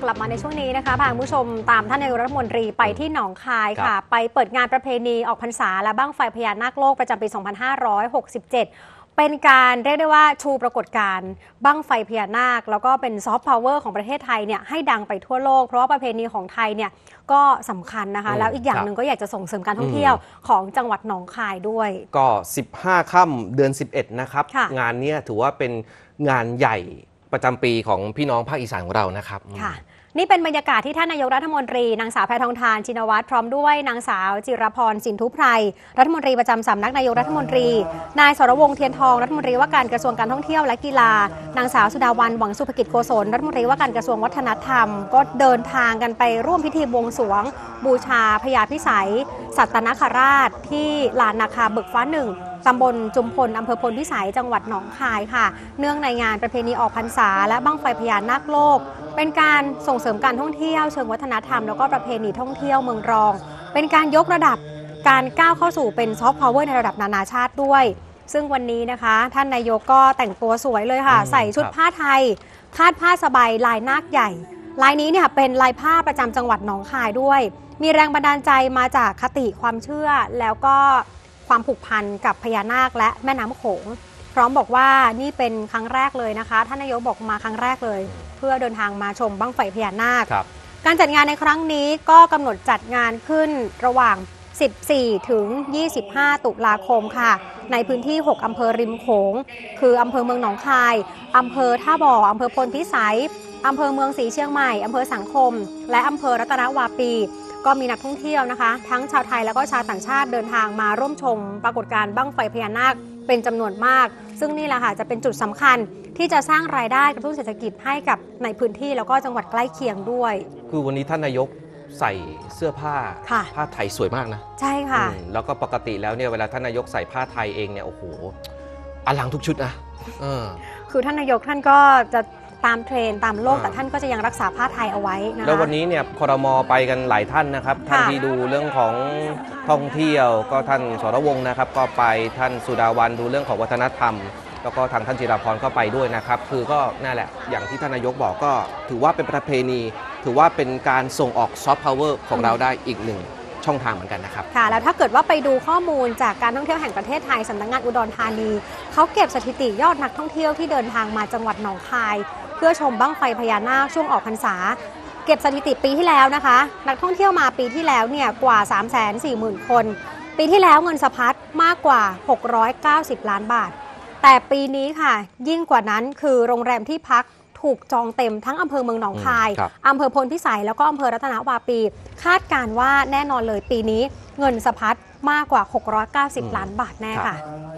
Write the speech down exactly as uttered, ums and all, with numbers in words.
กลับมาในช่วงนี้นะคะพาคุณผู้ชมตามท่านนายกรัฐมนตรีไปที่หนองคายค่ะไปเปิดงานประเพณีออกพรรษาและบั้งไฟพญานาคโลกประจำปี สองพันห้าร้อยหกสิบเจ็ด เป็นการเรียกได้ว่าชูปรากฏการณ์บั้งไฟพญานาคแล้วก็เป็นซอฟต์พาวเวอร์ของประเทศไทยเนี่ยให้ดังไปทั่วโลกเพราะว่าประเพณีของไทยเนี่ยก็สำคัญนะคะแล้วอีกอย่างหนึ่งก็อยากจะส่งเสริมการท่องเที่ยวของจังหวัดหนองคายด้วยก็สิบห้าค่ำเดือนสิบเอ็ดนะครับงานนี้ถือว่าเป็นงานใหญ่ประจำปีของพี่น้องภาคอีสานของเรานะครับค่ะนี่เป็นบรรยากาศที่ท่านนายกรัฐมนตรีนางสาวแพทองธารชินวัตรพร้อมด้วยนางสาวจิรพรสินทุไพรรัฐมนตรีประจำสำนักนายกรัฐมนตรีนายสรวงศ์เทียนทองรัฐมนตรีว่าการกระทรวงการท่องเที่ยวและกีฬานางสาวสุดาวันหวังสุภกิจโกศลรัฐมนตรีว่าการกระทรวงวัฒนธรรมก็เดินทางกันไปร่วมพิธีบวงสรวงบูชาพญาพิสัยสัตนคราชที่ลานนาคาเบิกฟ้าหนึ่งตำบลจุมพลอำเภอพลพิสัยจังหวัดหนองคายค่ะเนื่องในงานประเพณีออกพรรษาและบั้งไฟพญานาคโลกเป็นการส่งเสริมการท่องเที่ยวเชิงวัฒนธรรมแล้วก็ประเพณีท่องเที่ยวเมืองรองเป็นการยกระดับการก้าวเข้าสู่เป็นซอฟต์พาวเวอร์ในระดับนานาชาติด้วยซึ่งวันนี้นะคะท่านนายกก็แต่งตัวสวยเลยค่ะใส่ชุดผ้าไทยคาดผ้าสบายลายนาคใหญ่ลายนี้เนี่ยเป็นลายผ้าประจำจังหวัดหนองคายด้วยมีแรงบันดาลใจมาจากคติความเชื่อแล้วก็ความผูกพันกับพญานาคและแม่น้ำโขงพร้อมบอกว่านี่เป็นครั้งแรกเลยนะคะท่านนายกบอกมาครั้งแรกเลยเพื่อเดินทางมาชมบั้งไฟพญานาคการจัดงานในครั้งนี้ก็กำหนดจัดงานขึ้นระหว่างสิบสี่ถึงยี่สิบห้าตุลาคมค่ะในพื้นที่หกอำเภอริมโขงคืออำเภอเมืองหนองคายอำเภอท่าบ่ออำเภอพลพิสัยอำเภอเมืองศรีเชียงใหม่อำเภอสังคมและอำเภอรัตนวาปีก็มีนักท่องเที่ยวนะคะทั้งชาวไทยแล้วก็ชาวต่างชาติเดินทางมาร่วมชมปรากฏการณ์บั้งไฟพญานาคเป็นจำนวนมากซึ่งนี่แหละค่ะจะเป็นจุดสำคัญที่จะสร้างรายได้กระตุ้นเศรษฐกิจให้กับในพื้นที่แล้วก็จังหวัดใกล้เคียงด้วยคือวันนี้ท่านนายกใส่เสื้อผ้าผ้าไทยสวยมากนะใช่ค่ะแล้วก็ปกติแล้วเนี่ยเวลาท่านนายกใส่ผ้าไทยเองเนี่ยโอ้โหอลังทุกชุดนะคือท่านนายกท่านก็จะตามเทรนตามโลกแต่ท่านก็จะยังรักษาผ้าไทยเอาไว้นะคะแล้ววันนี้เนี่ยครม.ไปกันหลายท่านนะครับท่านที่ดูเรื่องของท่องเที่ยวก็ท่านสรวงศ์นะครับก็ไปท่านสุดาวันดูเรื่องของวัฒนธรรมแล้วก็ทางท่านจิรพรก็ไปด้วยนะครับคือก็นั่นแหละอย่างที่ท่านนายกบอกก็ถือว่าเป็นประเพณีถือว่าเป็นการส่งออกซอฟต์พาวเวอร์ของเราได้อีกหนึ่งช่องทางเหมือนกันนะครับค่ะแล้วถ้าเกิดว่าไปดูข้อมูลจากการท่องเที่ยวแห่งประเทศไทยสำนักงานอุดรธานีเขาเก็บสถิติยอดนักท่องเที่ยวที่เดินทางมาจังหวัดหนองคายเพื่อชมบั้งไฟพญานาคช่วงออกพรรษาเก็บสถิติปีที่แล้วนะคะนักท่องเที่ยวมาปีที่แล้วเนี่ยกว่า สามแสนสี่หมื่น คนปีที่แล้วเงินสะพัดมากกว่าหกร้อยเก้าสิบล้านบาทแต่ปีนี้ค่ะยิ่งกว่านั้นคือโรงแรมที่พักถูกจองเต็มทั้งอำเภอเมืองหนองคายอำเภอพลพิสัยแล้วก็อำเภอรัตนวาปีคาดการว่าแน่นอนเลยปีนี้เงินสะพัดมากกว่าหกร้อยเก้าสิบล้านบาทแน่ค่ะ